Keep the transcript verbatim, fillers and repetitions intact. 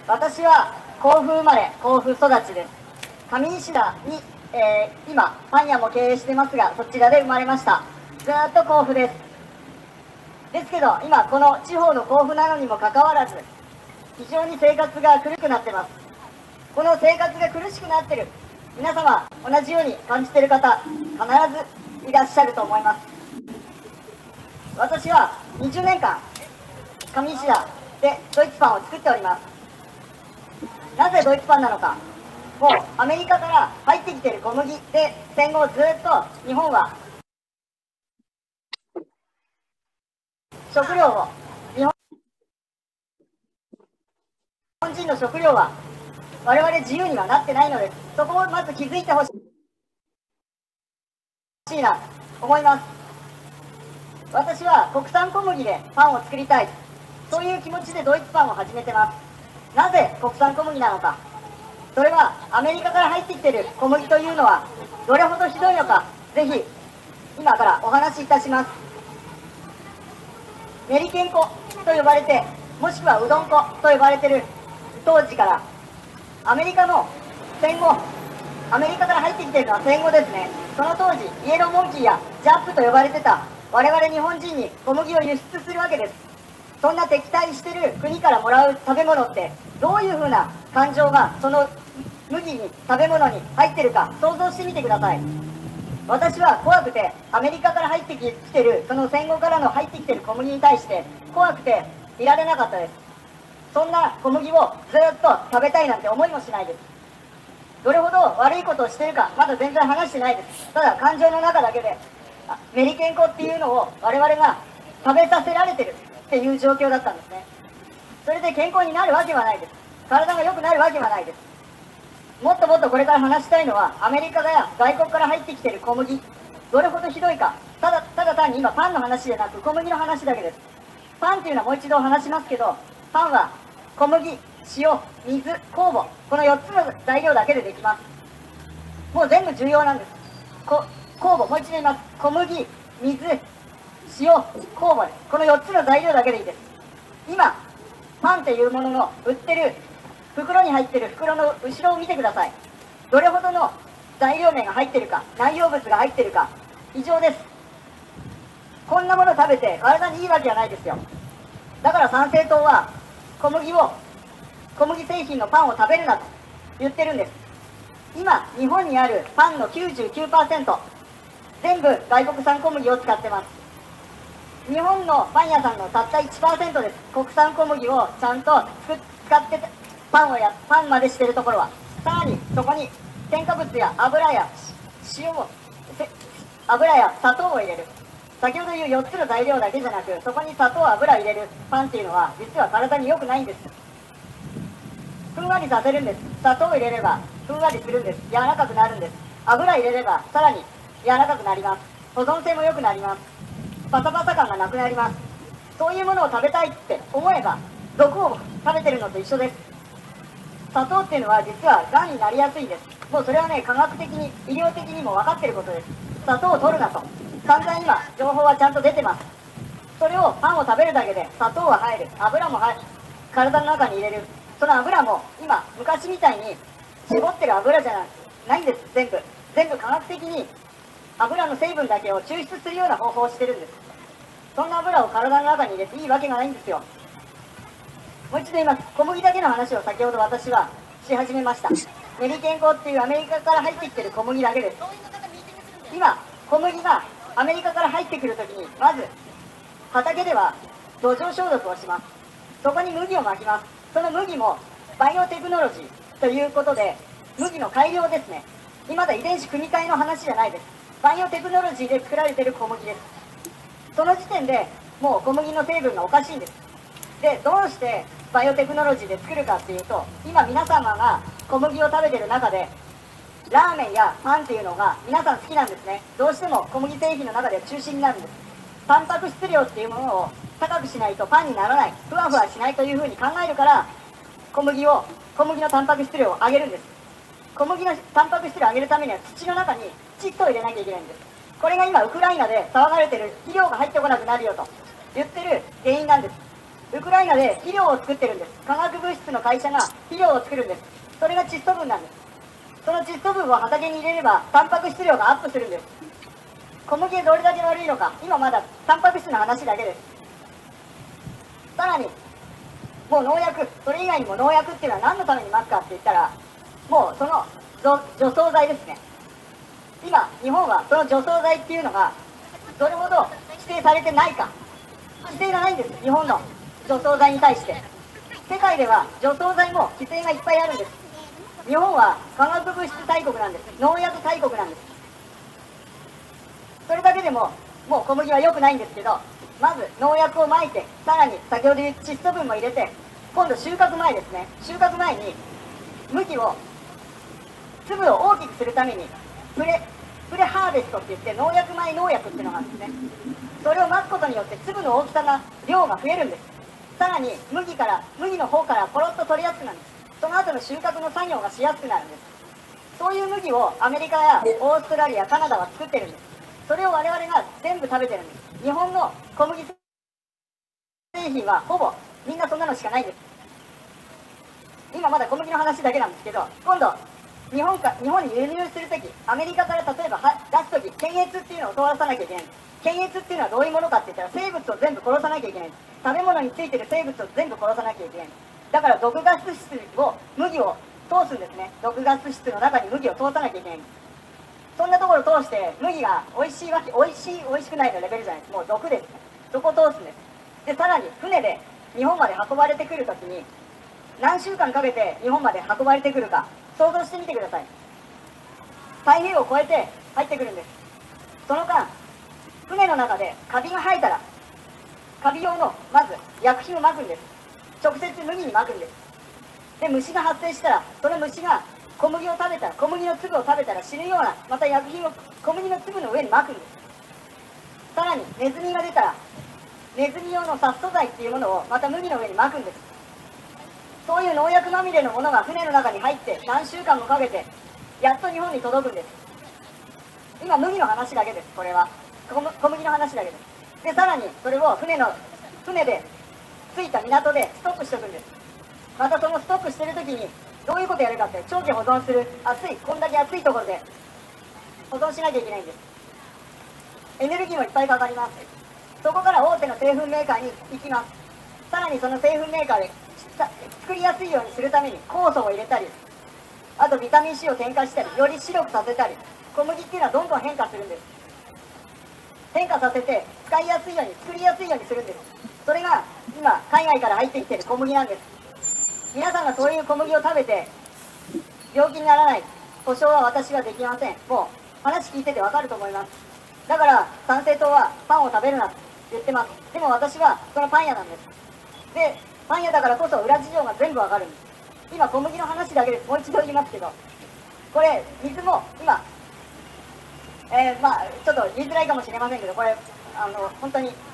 私は甲府生まれ、甲府育ちです。上石田に、えー、今、パン屋も経営してますが、そちらで生まれました。ずーっと甲府です。ですけど、今、この地方の甲府なのにもかかわらず、非常に生活が苦しくなってます。この生活が苦しくなってる、皆様、同じように感じている方、必ずいらっしゃると思います。私はにじゅうねんかん、上石田でドイツパンを作っております。なぜドイツパンなのか。もうアメリカから入ってきている小麦で戦後ずっと日本は食料を日本人の食料は我々自由にはなってないのです。そこをまず気づいてほしいなと思います。私は国産小麦でパンを作りたい、そういう気持ちでドイツパンを始めてます。なぜ国産小麦なのか。それはアメリカから入ってきている小麦というのはどれほどひどいのか、ぜひ今からお話しいたします。メリケン粉と呼ばれて、もしくはうどん粉と呼ばれている当時から、アメリカの戦後、アメリカから入ってきているのは戦後ですね。その当時イエローモンキーやジャップと呼ばれてた我々日本人に小麦を輸出するわけです。そんな敵対してる国からもらう食べ物ってどういうふうな感情がその麦に食べ物に入ってるか想像してみてください。私は怖くて、アメリカから入ってきてる、その戦後からの入ってきてる小麦に対して怖くていられなかったです。そんな小麦をずっと食べたいなんて思いもしないです。どれほど悪いことをしてるかまだ全然話してないです。ただ感情の中だけでメリケン粉っていうのを我々が食べさせられてるっていう状況だったんですね。それで健康になるわけはないです。体が良くなるわけはないです。もっともっとこれから話したいのは、アメリカや外国から入ってきている小麦、どれほどひどいか。ただただ単に今パンの話じゃなく小麦の話だけです。パンっていうのはもう一度話しますけど、パンは小麦、塩、水、酵母、このよっつの材料だけでできます。もう全部重要なんです。こ酵母、もう一度言います。小麦、水、塩、酵母です。このよっつの材料だけでいいです。今パンっていうものの売ってる袋に入ってる袋の後ろを見てください。どれほどの材料名が入ってるか、内容物が入ってるか、異常です。こんなもの食べて体にいいわけはないですよ。だから参政党は小麦を小麦製品のパンを食べるなと言ってるんです。今日本にあるパンの きゅうじゅうきゅうパーセント 全部外国産小麦を使ってます。日本のパン屋さんのたった いちパーセント です。国産小麦をちゃんと使ってパンをやパンまでしているところは。さらにそこに添加物や油や塩を油や砂糖を入れる。先ほど言うよっつの材料だけじゃなく、そこに砂糖油入れるパンっていうのは実は体に良くないんです。ふんわりさせるんです。砂糖を入れればふんわりするんです。柔らかくなるんです。油入れればさらに柔らかくなります。保存性も良くなります。パサパサ感がなくなります。そういうものを食べたいって思えば毒を食べてるのと一緒です。砂糖っていうのは実はがんになりやすいです。もうそれはね、科学的に医療的にも分かってることです。砂糖を取るなと散々今情報はちゃんと出てます。それをパンを食べるだけで砂糖は入る、油も入る、体の中に入れる。その油も今昔みたいに絞ってる油じゃないんです。全部全部科学的に油の成分だけを抽出するような方法をしてるんです。そんな油を体の中に入れていいわけがないんですよ。もう一度言います。小麦だけの話を先ほど私はし始めました。メリケン粉っていうアメリカから入ってきてる小麦だけです。今小麦がアメリカから入ってくるときにまず畑では土壌消毒をします。そこに麦をまきます。その麦もバイオテクノロジーということで麦の改良ですね。今だ遺伝子組み換えの話じゃないです。バイオテクノロジーで作られている小麦です。その時点でもう小麦の成分がおかしいんです。でどうしてバイオテクノロジーで作るかっていうと、今皆様が小麦を食べてる中でラーメンやパンっていうのが皆さん好きなんですね。どうしても小麦製品の中で中心になるんです。タンパク質量っていうものを高くしないとパンにならない、ふわふわしないというふうに考えるから小麦を小麦のタンパク質量を上げるんです。小麦のタンパク質量を上げるためには土の中にチッと入れなきゃいけないんです。これが今ウクライナで騒がれてる、肥料が入ってこなくなるよと言ってる原因なんです。 ウクライナで肥料を作ってるんです。化学物質の会社が肥料を作るんです。それが窒素分なんです。その窒素分を畑に入れればタンパク質量がアップするんです。小麦がどれだけ悪いのか、今まだタンパク質の話だけです。さらにもう農薬、それ以外にも農薬っていうのは何のためにまくかって言ったら、もうその除草剤ですね。今日本はその除草剤っていうのがどれほど規制されてないか、規制がないんです。日本の除草剤に対して世界では除草剤も規制がいっぱいあるんです。日本は化学物質大国なんです。農薬大国なんです。それだけでももう小麦は良くないんですけど、まず農薬をまいて、さらに先ほど言った窒素分も入れて、今度収穫前ですね、収穫前に麦を粒を大きくするためにプレプレハーベストって言って農薬前農薬っていうのがあるんですね。それをまくことによって粒の大きさが量が増えるんです。さらに麦から麦の方からポロッと取りやすくなるんです。その後の収穫の作業がしやすくなるんです。そういう麦をアメリカやオーストラリア、カナダは作ってるんです。それを我々が全部食べてるんです。日本の小麦製品はほぼみんなそんなのしかないんです。今まだ小麦の話だけなんですけど、今度日本か日本に輸入するとき、アメリカから例えばは出すとき、検閲っていうのを通らさなきゃいけないんです。検閲っていうのはどういうものかって言ったら、生物を全部殺さなきゃいけないんです。食べ物についてる生物を全部殺さなきゃいけないんです。だから毒ガス室を麦を通すんですね。毒ガス室の中に麦を通さなきゃいけないんです。そんなところを通して麦が美味しいわけ、美味しい美味しくないのレベルじゃないです。もう毒ですね。そこを通すんです。でさらに船で日本まで運ばれてくるときに何週間かけて日本まで運ばれてくるか想像してみてください。太平洋を越えて入ってくるんです。その間船の中でカビが生えたら、カビ用のまず薬品をまくんです。直接麦にまくんです。で虫が発生したら、その虫が小麦を食べたら、小麦の粒を食べたら死ぬようなまた薬品を小麦の粒の上にまくんです。さらにネズミが出たら、ネズミ用の殺素剤っていうものをまた麦の上にまくんです。そういう農薬まみれのものが船の中に入って何週間もかけてやっと日本に届くんです。今麦の話だけです。これは小麦の話だけです。でさらにそれを船の船で着いた港でストックしておくんです。またそのストックしてる時にどういうことやるかって、長期保存する、暑いこんだけ暑いところで保存しなきゃいけないんです。エネルギーもいっぱいかかります。そこから大手の製粉メーカーに行きます。さらにその製粉メーカーで作りやすいようにするために酵素を入れたり、あとビタミン C を添加したり、より白くさせたり、小麦っていうのはどんどん変化するんです。変化させて使いやすいように、作りやすいようにするんです。それが今海外から入ってきている小麦なんです。皆さんがそういう小麦を食べて病気にならない保証は私はできません。もう話聞いててわかると思います。だから参政党はパンを食べるなって言ってます。でも私はそのパン屋なんです。でパン屋だからこそ裏事情が全部わかるんです。今小麦の話だけです。もう一度言いますけど、これ水も今、えー、まあちょっと言いづらいかもしれませんけど、これあの本当に